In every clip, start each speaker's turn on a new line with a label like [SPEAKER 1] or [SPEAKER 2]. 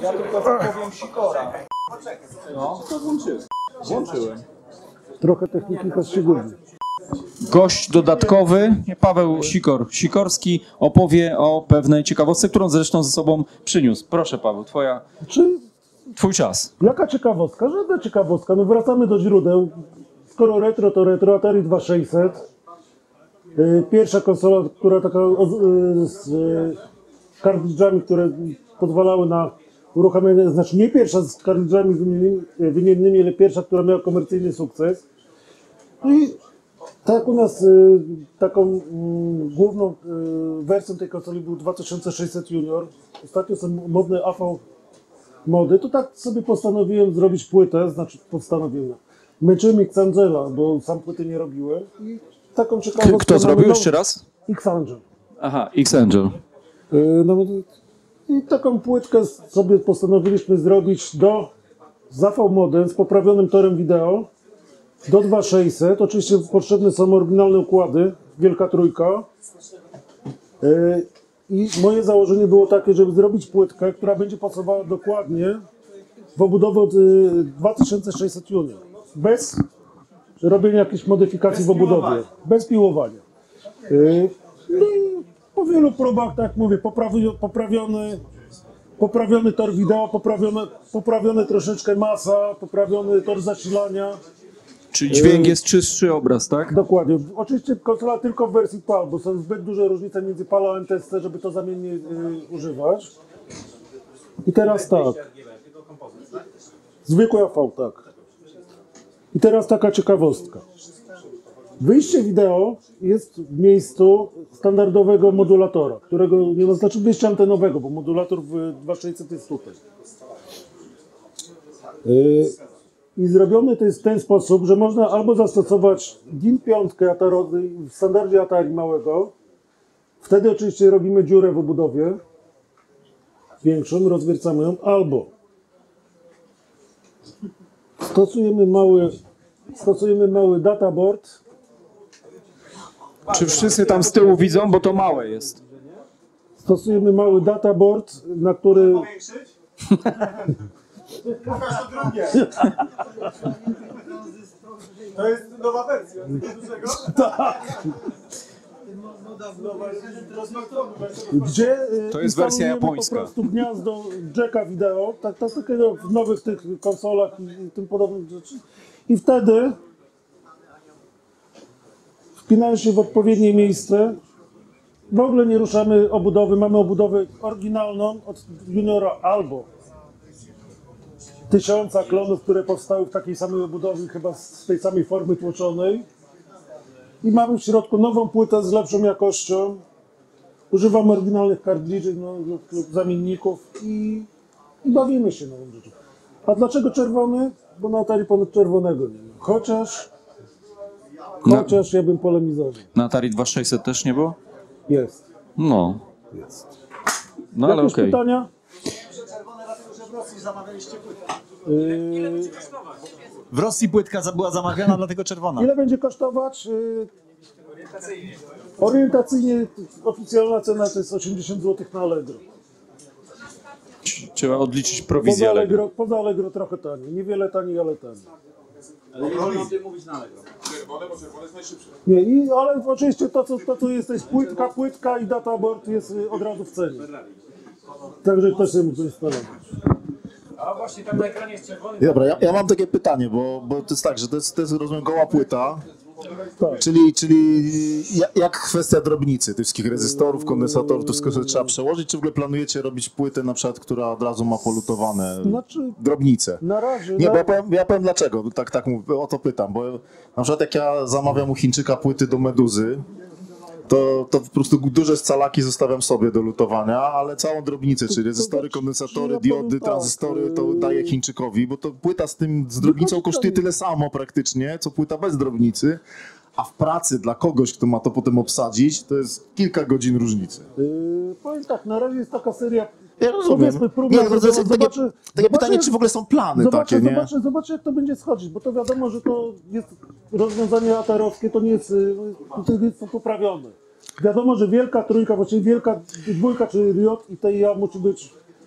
[SPEAKER 1] Ja tylko zapowiem Sikora.
[SPEAKER 2] No, to włączyłem.
[SPEAKER 3] Trochę techniki poszczególnie.
[SPEAKER 2] Gość dodatkowy, Paweł Sikorski, opowie o pewnej ciekawostce, którą zresztą ze sobą przyniósł. Proszę Paweł, twój czas.
[SPEAKER 3] Jaka ciekawostka? Żadna ciekawostka. No wracamy do źródeł. Skoro retro, to retro. Atari 2600. Pierwsza konsola, która taka z kartridżami, które pozwalały na uruchamianie, znaczy nie pierwsza z kartridżami wymiennymi, ale pierwsza, która miała komercyjny sukces. No i tak u nas taką główną wersją tej konsoli był 2600 Junior. Ostatnio są modne AV mody, to tak sobie postanowiłem zrobić płytę, znaczy postanowiłem. Męczyłem X-Angela, bo sam płyty nie robiłem. I taką ciekawostkę.
[SPEAKER 2] Kto zrobił jeszcze raz?
[SPEAKER 3] X-Angel.
[SPEAKER 2] Aha, X-Angel.
[SPEAKER 3] No, i taką płytkę sobie postanowiliśmy zrobić z AV modem, z poprawionym torem wideo, do 2600. Oczywiście potrzebne są oryginalne układy, wielka trójka. I moje założenie było takie, żeby zrobić płytkę, która będzie pasowała dokładnie w obudowę od 2600 Junior. Bez robienia jakichś modyfikacji w obudowie. Bez piłowania. No i po wielu próbach, tak jak mówię, poprawiony tor wideo, poprawiony troszeczkę masa, poprawiony tor zasilania.
[SPEAKER 2] Czyli dźwięk jest czystszy, obraz, tak?
[SPEAKER 3] Dokładnie. Oczywiście konsola tylko w wersji PAL, bo są zbyt duże różnice między PAL a NTSC, żeby to zamiennie używać. I teraz tak. Zwykły AV, tak. I teraz taka ciekawostka. Wyjście wideo jest w miejscu standardowego modulatora, którego nie ma, znaczy wyjścia antenowego, bo modulator w 2600 jest tutaj. I zrobione to jest w ten sposób, że można albo zastosować DIN 5 w standardzie Atari małego. Wtedy oczywiście robimy dziurę w obudowie większą, rozwiercamy ją, albo stosujemy mały databoard.
[SPEAKER 2] Czy wszyscy tam z tyłu widzą, bo to małe jest?
[SPEAKER 3] Stosujemy mały databoard, na który...
[SPEAKER 1] Pokaż to drugie. To jest nowa wersja.
[SPEAKER 3] Tak. Gdzie
[SPEAKER 2] to jest wersja japońska.
[SPEAKER 3] Po prostu gniazdo jacka wideo, tak takiego w nowych tych konsolach i tym podobnych rzeczy. I wtedy wpinając się w odpowiednie miejsce, w ogóle nie ruszamy obudowy, mamy obudowę oryginalną od Juniora albo 1000 klonów, które powstały w takiej samej obudowie, chyba z tej samej formy tłoczonej. I mamy w środku nową płytę z lepszą jakością. Używamy oryginalnych kartridży lub zamienników i bawimy się nową rzeczą. A dlaczego czerwony? Bo na Atari ponad czerwonego nie ma. Chociaż ja bym polemizował.
[SPEAKER 2] Na Atari 2600 też nie było?
[SPEAKER 3] Jest.
[SPEAKER 2] No.
[SPEAKER 3] Jest.
[SPEAKER 2] No ale okej.
[SPEAKER 3] Pytania?
[SPEAKER 1] Czerwone dlatego, że w Rosji zamawialiście płytę.
[SPEAKER 4] W Rosji płytka była zamawiana, dlatego czerwona.
[SPEAKER 3] Ile będzie kosztować? Orientacyjnie oficjalna cena to jest 80 zł na Allegro.
[SPEAKER 2] Trzeba odliczyć prowizję Allegro.
[SPEAKER 3] Poza Allegro trochę taniej. Niewiele taniej, ale taniej.
[SPEAKER 5] Ale nie wolno o tym mówić na Allegro. Czerwone, bo czerwone jest najszybsze.
[SPEAKER 3] Nie, ale oczywiście to co jest płytka i databoard jest od razu w cenie. Także ktoś sobie mógł instalować.
[SPEAKER 5] A właśnie tam na ekranie jest czerwony.
[SPEAKER 4] Dobra, ja mam takie pytanie, bo to jest tak, że to jest rozumiem goła płyta,
[SPEAKER 3] Tak.
[SPEAKER 4] czyli jak kwestia drobnicy, tych wszystkich rezystorów, kondensatorów, to wszystko trzeba przełożyć, czy w ogóle planujecie robić płytę na przykład, która od razu ma polutowane drobnice?
[SPEAKER 3] Na razie.
[SPEAKER 4] Nie, bo ja powiem dlaczego, tak mówię, o to pytam, bo na przykład jak ja zamawiam u Chińczyka płyty do Meduzy, to po prostu duże scalaki zostawiam sobie do lutowania, ale całą drobnicę, czyli rezystory, kondensatory, diody, tranzystory, to daję Chińczykowi, bo to płyta z drobnicą kosztuje tyle samo praktycznie, co płyta bez drobnicy, a w pracy dla kogoś, kto ma to potem obsadzić, to jest kilka godzin różnicy.
[SPEAKER 3] Powiem tak, na razie jest taka seria.
[SPEAKER 4] Ja rozumiem. Takie pytanie, czy w ogóle są plany takie, nie?
[SPEAKER 3] Zobaczę, jak to będzie schodzić, bo to wiadomo, że to jest rozwiązanie atarowskie, to nie jest to poprawione. Wiadomo, że wielka trójka, właściwie wielka dwójka, czyli Riot i TIA musi być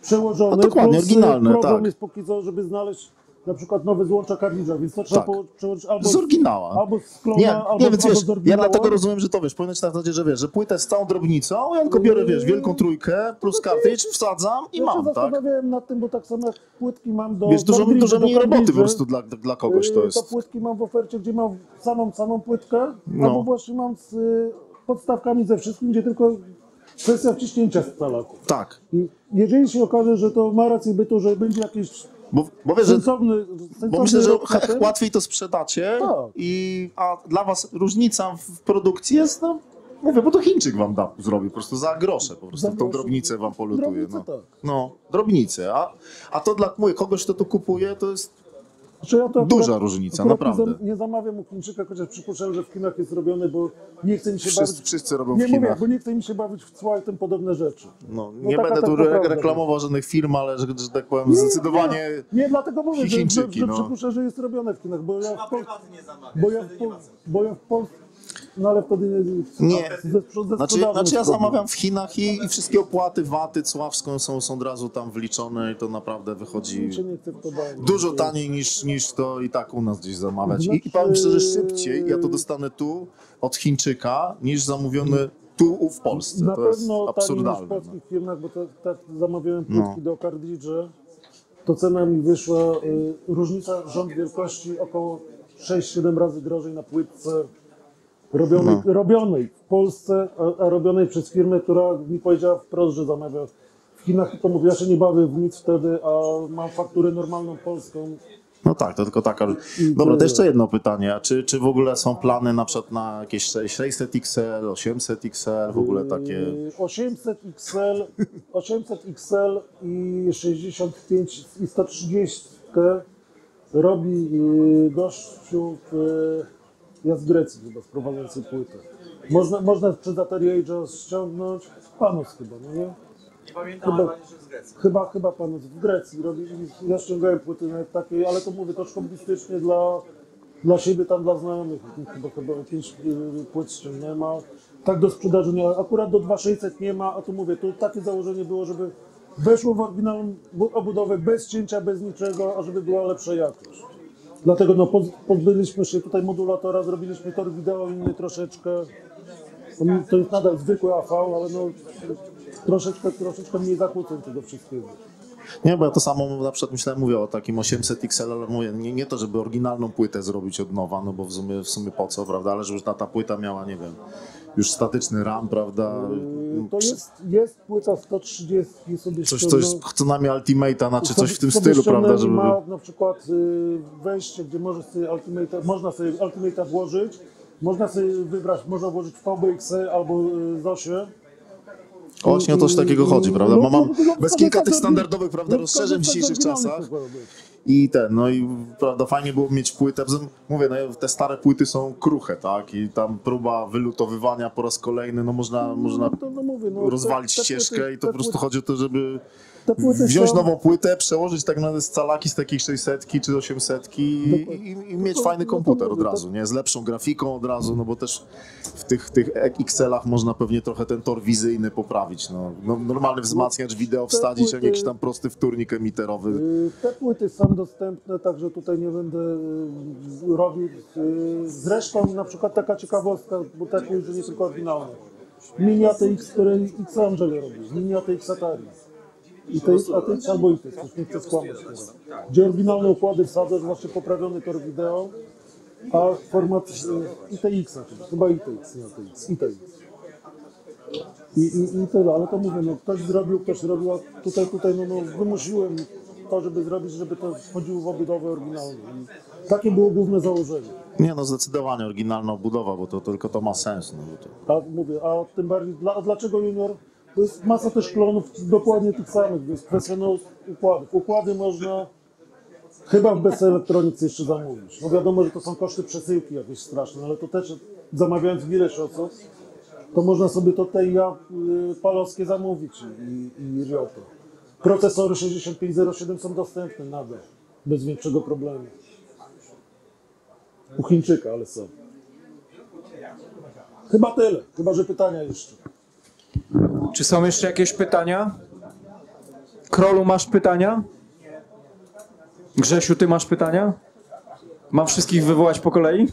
[SPEAKER 3] przełożony.
[SPEAKER 4] No dokładnie,
[SPEAKER 3] plus,
[SPEAKER 4] oryginalne,
[SPEAKER 3] problem
[SPEAKER 4] tak.
[SPEAKER 3] jest póki co, żeby znaleźć na przykład nowe złącza kartridża, więc to trzeba
[SPEAKER 4] Tak.
[SPEAKER 3] przełożyć albo
[SPEAKER 4] Z oryginała.
[SPEAKER 3] albo z klona,
[SPEAKER 4] Nie,
[SPEAKER 3] albo,
[SPEAKER 4] nie, więc
[SPEAKER 3] albo
[SPEAKER 4] wiesz,
[SPEAKER 3] z oryginała.
[SPEAKER 4] ja dlatego rozumiem, że to wiesz, powinno być na zasadzie, że wiesz, że płytę z całą drobnicą, ja tylko biorę, wiesz, wielką trójkę plus kartridż, wsadzam i
[SPEAKER 3] Ja się
[SPEAKER 4] mam, tak?
[SPEAKER 3] zastanawiałem nad tym, bo tak samo jak płytki mam do
[SPEAKER 4] Wiesz, dużo
[SPEAKER 3] kartridży,
[SPEAKER 4] mniej
[SPEAKER 3] do
[SPEAKER 4] roboty po
[SPEAKER 3] kartridży,
[SPEAKER 4] prostu dla kogoś to
[SPEAKER 3] To
[SPEAKER 4] jest.
[SPEAKER 3] płytki mam w ofercie, gdzie mam samą płytkę,
[SPEAKER 4] No.
[SPEAKER 3] albo właśnie mam z podstawkami ze wszystkim, gdzie tylko kwestia wciśnięcia scalaków.
[SPEAKER 4] Tak,
[SPEAKER 3] I jeżeli się okaże, że to ma rację bytu, że będzie jakiś
[SPEAKER 4] bo wiesz, że
[SPEAKER 3] sensowny
[SPEAKER 4] bo myślę, że
[SPEAKER 3] rok na tym,
[SPEAKER 4] łatwiej to sprzedacie,
[SPEAKER 3] Tak.
[SPEAKER 4] a dla was różnica w produkcji jest, no, mówię, bo to Chińczyk wam zrobi, po prostu za grosze, po prostu
[SPEAKER 3] Za
[SPEAKER 4] tą
[SPEAKER 3] grosze.
[SPEAKER 4] drobnicę wam polutuje.
[SPEAKER 3] Drobnicę,
[SPEAKER 4] No,
[SPEAKER 3] tak.
[SPEAKER 4] no drobnicę, a to dla kogoś, kto to kupuje, to jest
[SPEAKER 3] Znaczy ja to
[SPEAKER 4] Duża
[SPEAKER 3] akurat-
[SPEAKER 4] różnica,
[SPEAKER 3] akurat
[SPEAKER 4] naprawdę.
[SPEAKER 3] Nie zamawiam u Chińczyka, chociaż przypuszczam, że w Chinach jest robiony, bo nie chce mi się
[SPEAKER 4] wszyscy,
[SPEAKER 3] bawić.
[SPEAKER 4] wszyscy robią
[SPEAKER 3] Nie
[SPEAKER 4] w
[SPEAKER 3] mówię,
[SPEAKER 4] Chinach.
[SPEAKER 3] bo nie chce mi się bawić w cła i tym podobne rzeczy.
[SPEAKER 4] No,
[SPEAKER 3] No
[SPEAKER 4] nie
[SPEAKER 3] taka
[SPEAKER 4] będę tu
[SPEAKER 3] prawda.
[SPEAKER 4] reklamował żadnych firm, ale że tak powiem, zdecydowanie
[SPEAKER 3] Nie, dlatego mówię, że
[SPEAKER 4] Chińczyki, no.
[SPEAKER 3] przypuszczam, że jest robione w Chinach, bo ja
[SPEAKER 1] Trzeba
[SPEAKER 3] w Polsce.
[SPEAKER 1] prywatnie zamawiać,
[SPEAKER 3] Bo ja w Polsce. No ale wtedy
[SPEAKER 4] Nie.
[SPEAKER 3] ze
[SPEAKER 4] Znaczy
[SPEAKER 3] sprzedażą
[SPEAKER 4] ja
[SPEAKER 3] jest problem.
[SPEAKER 4] zamawiam w Chinach i wszystkie opłaty, VAT-y, cła wszystko są od razu tam wliczone i to naprawdę wychodzi
[SPEAKER 3] Mi się nie chce w to bawić.
[SPEAKER 4] dużo taniej niż to i tak u nas gdzieś zamawiać. I
[SPEAKER 3] Znaczy-
[SPEAKER 4] powiem szczerze, szybciej ja to dostanę tu od Chińczyka niż zamówiony tu w Polsce.
[SPEAKER 3] Na
[SPEAKER 4] To jest
[SPEAKER 3] pewno taniej niż w
[SPEAKER 4] absurdalne.
[SPEAKER 3] polskich firmach, bo tak zamawiałem
[SPEAKER 4] No.
[SPEAKER 3] płytki do kartridży, to cena mi wyszła, różnica rząd wielkości około 6-7 razy drożej na płytce robionej w Polsce, a robionej przez firmę, która mi powiedziała wprost, że zamawia w Chinach, to mówię, ja się nie bawię w nic wtedy, a mam fakturę normalną polską.
[SPEAKER 4] No tak, to tylko taka. Dobra, to jeszcze jedno pytanie. A czy w ogóle są plany na przykład na jakieś 600 XL, 800 XL, w ogóle takie?
[SPEAKER 3] 800 XL i 65 i 130 robi gościu ja z Grecji chyba sprowadzający płytę. Można przez Atari Age'a ściągnąć Panos chyba, no nie?
[SPEAKER 1] Nie pamiętam, ale że z Grecji.
[SPEAKER 3] Chyba Panos w Grecji robi. Ja ściągałem płyty nawet takiej, ale to mówię to hobbystycznie dla siebie, tam dla znajomych. Chyba 5 płyt ściągnąłem, a tak do sprzedaży nie. Akurat do 2600 nie ma, a tu mówię, to takie założenie było, żeby weszło w oryginalną obudowę bez cięcia, bez niczego, a żeby była lepsza jakość. Dlatego no, pozbyliśmy się tutaj modulatora, zrobiliśmy tor wideo inny troszeczkę. To jest nadal zwykły AV, ale no, troszeczkę mniej zakłóceń tego wszystkiego.
[SPEAKER 4] Nie, bo ja to samo na przykład mówię o takim 800 XL, ale mówię, nie to, żeby oryginalną płytę zrobić od nowa, no bo w sumie po co, prawda, ale żeby ta płyta miała, nie wiem, już statyczny RAM, prawda,
[SPEAKER 3] To jest płyta 130 sobie
[SPEAKER 4] coś co najmniej Ultimate'a, znaczy coś w tym stylu, prawda, żeby...
[SPEAKER 3] ma na przykład wejście, gdzie można sobie Ultimate'a włożyć, można sobie wybrać, można włożyć VBX albo ZOSie.
[SPEAKER 4] Właśnie o coś takiego chodzi, prawda? Bo mam bez kilka tych
[SPEAKER 3] tak,
[SPEAKER 4] standardowych, prawda, rozszerzeń w dzisiejszych czasach. No i prawda, fajnie było mieć płytę. Mówię, no te stare płyty są kruche, tak? I tam próba wylutowywania po raz kolejny, no można rozwalić ścieżkę i to po prostu chodzi o to, żeby wziąć nową płytę, przełożyć tak naprawdę scalaki z takiej 600 czy 800 i mieć fajny komputer od razu, nie? Z lepszą grafiką od razu, no bo też w tych XL-ach można pewnie trochę ten tor wizyjny poprawić, no. Normalny wzmacniacz wideo wsadzić, a nie jakiś tam prosty wtórnik emiterowy.
[SPEAKER 3] Te płyty są dostępne, także tutaj nie będę robił. Zresztą na przykład taka ciekawostka, bo takie już nie tylko oryginalne. Mini ATX, który X Angel robi, Mini ATX Atari. I to jest ATX albo ITX, już nie chcę skłamać teraz. Gdzie oryginalne układy wsadzasz, właśnie poprawiony tor wideo, a format ITX, chyba ITX, nie ATX, ITX. I tyle, ale to mówię, no ktoś robił, a tutaj no wymusiłem to, żeby zrobić, żeby to wchodziło w obudowę oryginalną. I takie było główne założenie.
[SPEAKER 4] Nie, no zdecydowanie oryginalna obudowa, bo to tylko to ma sens. No, bo to...
[SPEAKER 3] A mówię, a tym bardziej, dlaczego Junior? To jest masa też klonów dokładnie tych samych, więc kwestia no, układów. Układy można chyba w BC Electronics jeszcze zamówić. No wiadomo, że to są koszty przesyłki jakieś straszne, ale to też zamawiając w ileś osób, to można sobie to te palowskie zamówić i Ryoto. Procesory 6507 są dostępne nadal, bez większego problemu. U Chińczyka, ale są. Chyba tyle, chyba że pytania jeszcze.
[SPEAKER 2] Czy są jeszcze jakieś pytania? Krolu, masz pytania? Grzesiu, ty masz pytania? Mam wszystkich wywołać po kolei?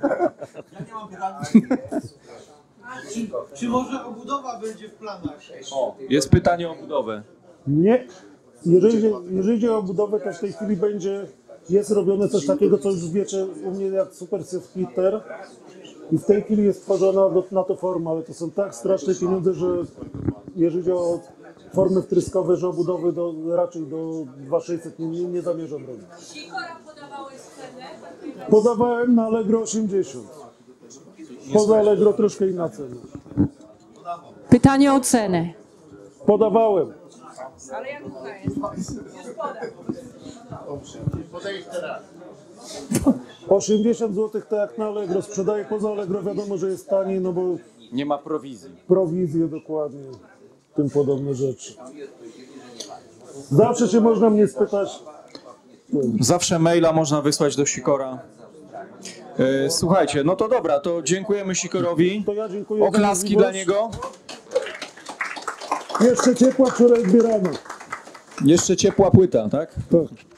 [SPEAKER 6] Czy może obudowa będzie w planach?
[SPEAKER 2] Jest pytanie o budowę.
[SPEAKER 3] Nie. Jeżeli idzie o budowę, to w tej chwili jest robione coś takiego, co już wiecie u mnie jak Super Hitter. I w tej chwili jest tworzona na to forma, ale to są tak straszne pieniądze, że jeżeli chodzi o formy wtryskowe, że obudowy raczej do 2600 nie zamierzam robić.
[SPEAKER 7] Sikora podawałeś cenę?
[SPEAKER 3] Podawałem na Allegro 80. Poza Allegro troszkę inna cena.
[SPEAKER 7] Pytanie o cenę.
[SPEAKER 3] Podawałem.
[SPEAKER 7] Ale jak długa jest? Już podam.
[SPEAKER 3] 80 zł tak jak na Allegro sprzedaję, poza Allegro wiadomo, że jest taniej, no bo
[SPEAKER 2] Nie ma prowizji.
[SPEAKER 3] prowizje dokładnie, tym podobne rzeczy. Zawsze się można mnie spytać,
[SPEAKER 2] Zawsze maila można wysłać do Sikora. Słuchajcie, no to dobra, to dziękujemy Sikorowi.
[SPEAKER 3] to ja dziękuję za
[SPEAKER 2] Oklaski dla
[SPEAKER 3] możliwość.
[SPEAKER 2] niego.
[SPEAKER 3] Jeszcze ciepła wczoraj zbierana.
[SPEAKER 2] Jeszcze ciepła płyta, tak?
[SPEAKER 3] Tak.